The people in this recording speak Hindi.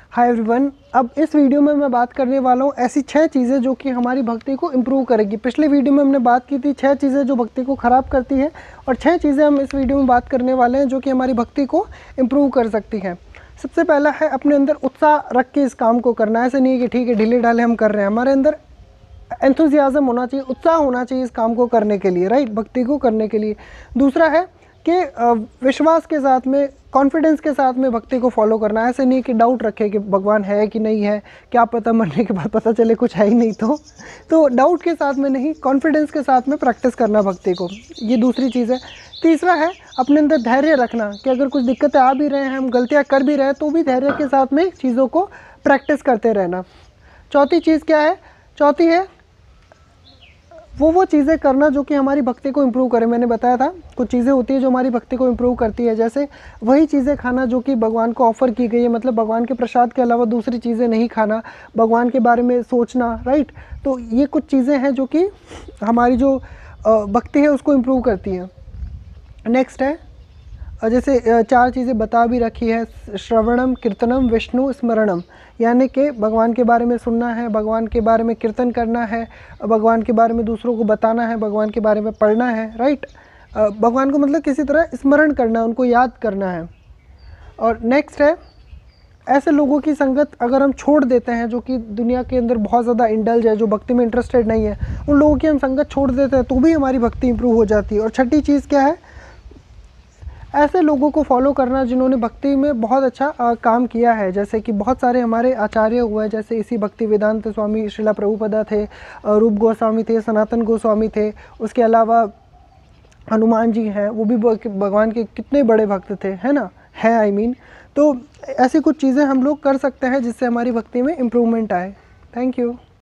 हाय एवरीवन, अब इस वीडियो में मैं बात करने वाला हूँ ऐसी 6 चीज़ें जो कि हमारी भक्ति को इम्प्रूव करेगी। पिछले वीडियो में हमने बात की थी 6 चीज़ें जो भक्ति को ख़राब करती हैं, और 6 चीज़ें हम इस वीडियो में बात करने वाले हैं जो कि हमारी भक्ति को इम्प्रूव कर सकती हैं। सबसे पहला है अपने अंदर उत्साह रख के इस काम को करना। ऐसे नहीं है कि ठीक है ढीले ढाले हम कर रहे हैं, हमारे अंदर एंथुजियाज़म होना चाहिए, उत्साह होना चाहिए इस काम को करने के लिए, राइट, भक्ति को करने के लिए। दूसरा है कि विश्वास के साथ में, कॉन्फिडेंस के साथ में भक्ति को फॉलो करना। ऐसे नहीं कि डाउट रखे कि भगवान है कि नहीं है, क्या पता मरने के बाद पता चले कुछ है ही नहीं। तो डाउट के साथ में नहीं, कॉन्फिडेंस के साथ में प्रैक्टिस करना भक्ति को, ये दूसरी चीज़ है। तीसरा है अपने अंदर धैर्य रखना कि अगर कुछ दिक्कतें आ भी रहे हैं, हम गलतियाँ कर भी रहे हैं, तो भी धैर्य के साथ में चीज़ों को प्रैक्टिस करते रहना। चौथी चीज़ क्या है? चौथी है वो चीज़ें करना जो कि हमारी भक्ति को इम्प्रूव करे। मैंने बताया था कुछ चीज़ें होती है जो हमारी भक्ति को इम्प्रूव करती है, जैसे वही चीज़ें खाना जो कि भगवान को ऑफ़र की गई है, मतलब भगवान के प्रसाद के अलावा दूसरी चीज़ें नहीं खाना, भगवान के बारे में सोचना, राइट। तो ये कुछ चीज़ें हैं जो कि हमारी जो भक्ति है उसको इम्प्रूव करती हैं। नेक्स्ट है जैसे 4 चीज़ें बता भी रखी है, श्रवणम, कीर्तनम, विष्णु स्मरणम, यानी कि भगवान के बारे में सुनना है, भगवान के बारे में कीर्तन करना है, भगवान के बारे में दूसरों को बताना है, भगवान के बारे में पढ़ना है, राइट। भगवान को मतलब किसी तरह स्मरण करना है, उनको याद करना है। और नेक्स्ट है ऐसे लोगों की संगत अगर हम छोड़ देते हैं जो कि दुनिया के अंदर बहुत ज़्यादा इंडल्ज है, जो भक्ति में इंटरेस्टेड नहीं है, उन लोगों की हम संगत छोड़ देते हैं तो भी हमारी भक्ति इंप्रूव हो जाती है। और छठी चीज़ क्या है? ऐसे लोगों को फॉलो करना जिन्होंने भक्ति में बहुत अच्छा काम किया है, जैसे कि बहुत सारे हमारे आचार्य हुए हैं, जैसे इसी भक्ति वेदांत स्वामी श्रीला प्रभुपदा थे, रूप गोस्वामी थे, सनातन गोस्वामी थे, उसके अलावा हनुमान जी हैं, वो भी भगवान के कितने बड़े भक्त थे, है ना, है आई मीन। तो ऐसी कुछ चीज़ें हम लोग कर सकते हैं जिससे हमारी भक्ति में इम्प्रूवमेंट आए। Thank you.